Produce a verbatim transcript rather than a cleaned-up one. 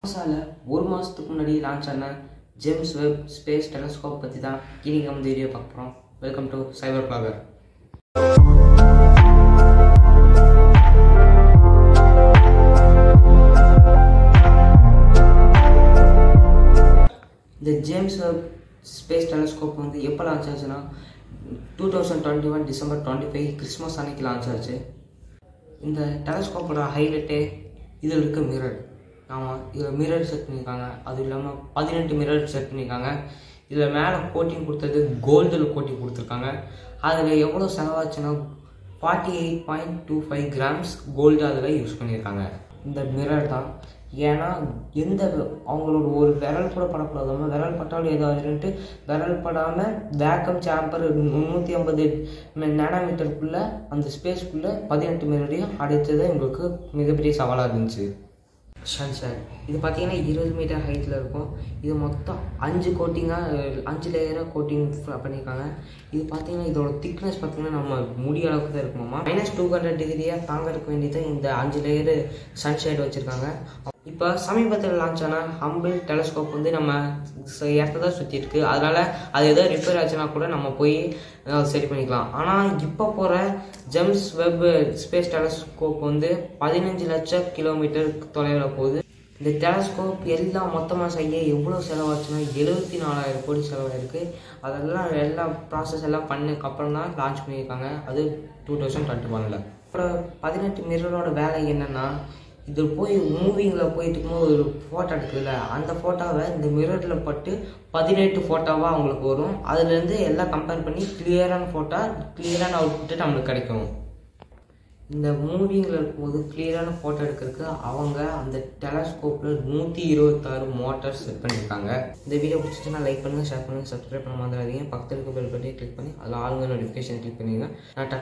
நாசால ஒரு மாதத்துக்கு முன்னாடி லான்ச் ஆன ஜேம்ஸ் வெப் ஸ்பேஸ் டெலஸ்கோப் பற்றி தான் இன்னைக்கு நம்ம வீடியோ பார்க்க போகிறோம். Welcome to cyber blogger. இந்த ஜேம்ஸ் வெப் ஸ்பேஸ் டெலஸ்கோப் வந்து எப்போ லான்ச் ஆச்சுன்னா two thousand twenty one December twenty five Christmas அன்னைக்கு லான்ச் ஆச்சு. இந்த டெலஸ்கோப்போட ஹைலைட்டே இதில் இருக்க மிரர். ஆமாம், இதில் மிரர் செட் பண்ணியிருக்காங்க. அதுவும் இல்லாமல் பதினெட்டு மிரர் செட் பண்ணியிருக்காங்க. இதில் மேலே கோட்டிங் கொடுத்தது கோல்டில் கோட்டிங் கொடுத்துருக்காங்க. அதில் எவ்வளோ செலவாச்சுன்னா forty eight point two five grams gold அதில் யூஸ் பண்ணியிருக்காங்க. இந்த மிரர் தான். ஏன்னா எந்த அவங்களோட ஒரு விரல் கூட படக்கூடாதாம, விரல் பட்டாலும் ஏதாவதுன்ட்டு விரல் படாமல் வேக்கம் சேம்பர் முந்நூற்றி ஐம்பது நேனோமீட்டருக்குள்ளே அந்த ஸ்பேஸ்க்குள்ளே பதினெட்டு மிரரையும் அடைத்தது எங்களுக்கு மிகப்பெரிய சவாலாக இருந்துச்சு. சன்செட் இது பார்த்தீங்கன்னா இருபது மீட்டர் ஹைட்டில் இருக்கும். இது மொத்தம் அஞ்சு கோட்டிங்காக அஞ்சு லேயராக கோட்டிங் பண்ணியிருக்காங்க. இது பார்த்தீங்கன்னா இதோட திக்னஸ் பார்த்தீங்கன்னா நம்ம முடி அளவுக்கு தான் இருக்குமாமா. மைனஸ் டூ ஹண்ட்ரட் டிகிரியாக தாங்க இருக்க வேண்டியது இந்த அஞ்சு லேயரு சன்ஷைட் வச்சுருக்காங்க. இப்போ சமீபத்தில் லான்ச் ஆன ஹம்பிள் டெலஸ்கோப் வந்து நம்ம இடத்த தான் சுற்றி இருக்கு. அதனால் அது எதாவது ரிப்பேர் ஆச்சுன்னா கூட நம்ம போய் சரி பண்ணிக்கலாம். ஆனால் இப்போ போகிற ஜேம்ஸ் வெப் ஸ்பேஸ் டெலஸ்கோப் வந்து பதினஞ்சு லட்சம் கிலோமீட்டர் தொலைவில் போகுது. இந்த டெலஸ்கோப் எல்லாம் மொத்தமாக செய்ய எவ்வளோ செலவாச்சுன்னா எழுபத்தி நாலாயிரம் கோடி செலவாயிருக்கு. அதெல்லாம் எல்லா ப்ராசஸ் எல்லாம் பண்ணதுக்கப்புறம் தான் லான்ச் பண்ணியிருக்காங்க. அது டூ தௌசண்ட் டுவெண்ட்டி ஒனில். அப்புறம் பதினெட்டு மிரரோட வேலை என்னென்னா, இது போய் மூவிங்கில் போயிட்டு இருக்கும்போது ஒரு ஃபோட்டோ எடுக்குதுல்ல, அந்த ஃபோட்டோவை இந்த மிரரில் பட்டு பதினெட்டு ஃபோட்டோவாக அவங்களுக்கு வரும். அதுலேருந்து எல்லாம் கம்பேர் பண்ணி கிளியரான ஃபோட்டோ கிளியரான அவுட்புட்டு நம்மளுக்கு கிடைக்கும். இந்த மூவிங்கில் இருக்கும்போது கிளியரான ஃபோட்டோ எடுக்கிறதுக்கு அவங்க அந்த டெலஸ்கோப்பில் நூற்றி இருபத்தாறு மோட்டார் செட் பண்ணியிருக்காங்க. இந்த வீடியோ பிடிச்சிச்சுன்னா லைக் பண்ணுங்கள், ஷேர் பண்ணுங்கள், சப்ஸ்கிரைப் பண்ண மாதிரியாதீங்க. பக்கத்தில் இருக்க பெல் பட்டனை கிளிக் பண்ணி அதில் ஆளுங்க நோட்டிஃபிகேஷன் கிளிக் பண்ணிங்க. நான்